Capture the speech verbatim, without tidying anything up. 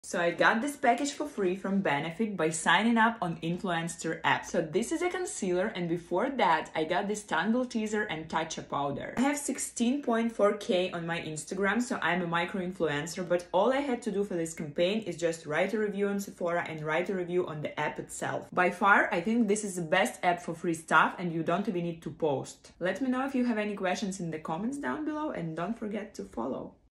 So I got this package for free from Benefit by signing up on Influenster app. So this is a concealer, and before that I got this Tangle Teaser and Tatcha powder. I have sixteen point four K on my Instagram, so I'm a micro influencer, but all I had to do for this campaign is just write a review on Sephora and write a review on the app itself. By far, I think this is the best app for free stuff and you don't even need to post. Let me know if you have any questions in the comments down below and don't forget to follow.